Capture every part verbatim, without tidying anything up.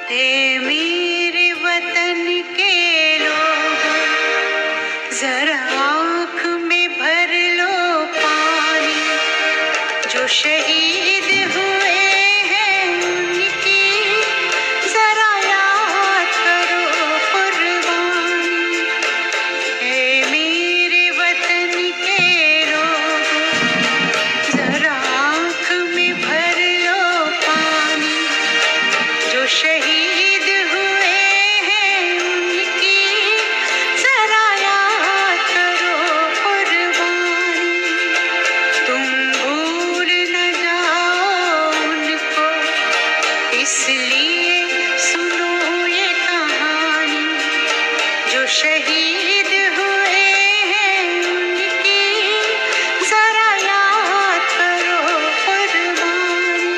हे मेरे वतन के लोगों, जरा आँख में भर लो पानी। जो शहीद हुए हैं उनकी जरा याद करो कुर्बानी। हे मेरे वतन के लोगों, जरा आँख में भर लो पानी। जो शहीद हुए हैं उनकी जरा याद करो कुर्बानी। तुम भूल न जाओ उनको, इसलिए सुनो ये कहानी। जो शहीद हुए हैं उनकी जरा याद करो कुर्बानी।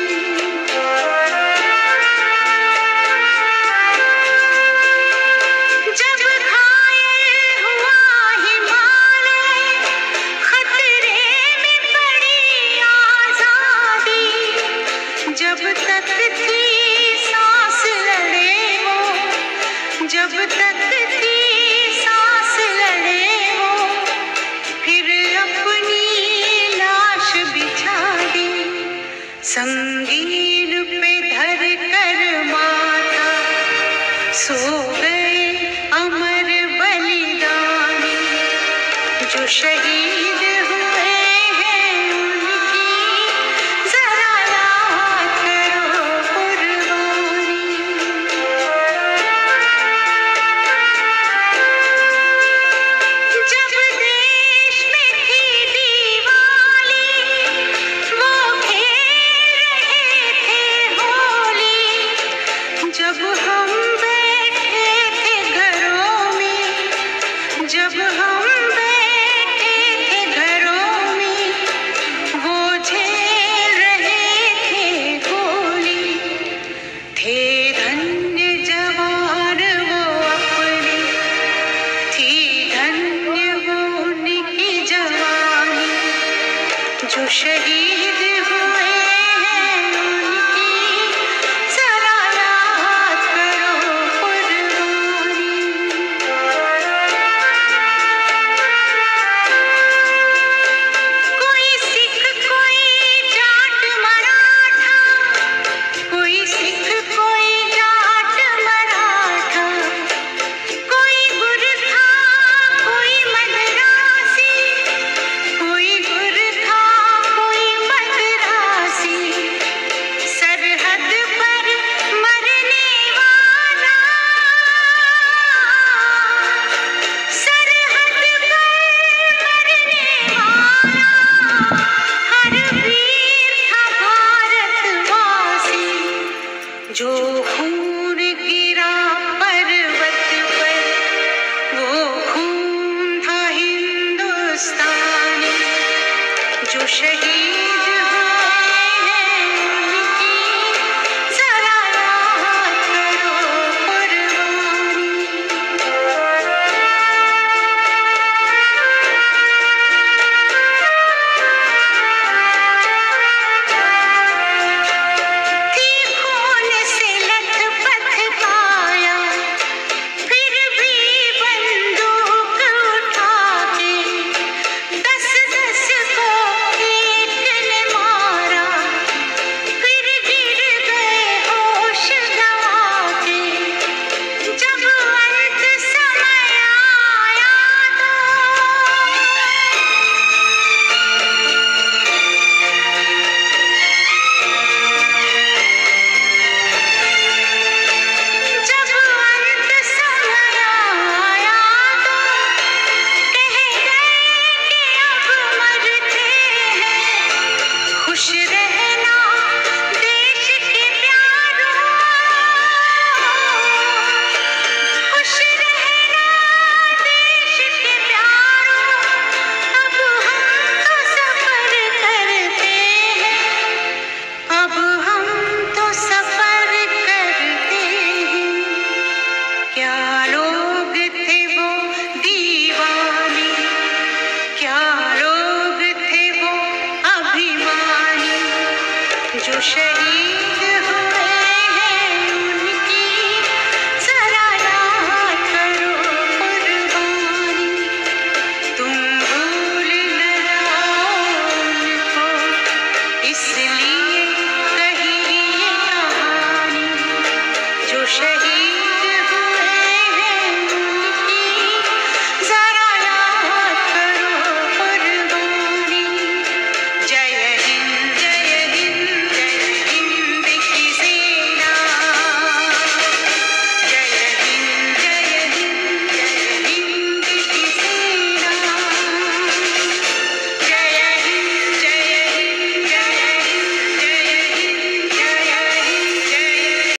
जब घायल हुआ हिमालय, खतरे में पड़ी आजादी। जब तक थी सांस लड़े वो, जब तक थी सांस लड़े वो, फिर अपनी लाश बिछा दी। संगीन पे धर कर माथा सो गए अमर बलिदानी। जो शहीद हुए हैं उनकी जरा याद करो कुर्बानी। जब देश में थी दिवाली, वो खेल रहे थे होली। जब हम बैठे थे घरों में, जब हम बैठे थे घरों में, वो झेल रहे थे गोली। थे धन्य जवान वो अपने, थी धन्य वो उनकी जवानी। जो शहीद हुए हैं उनकी जरा याद शहीद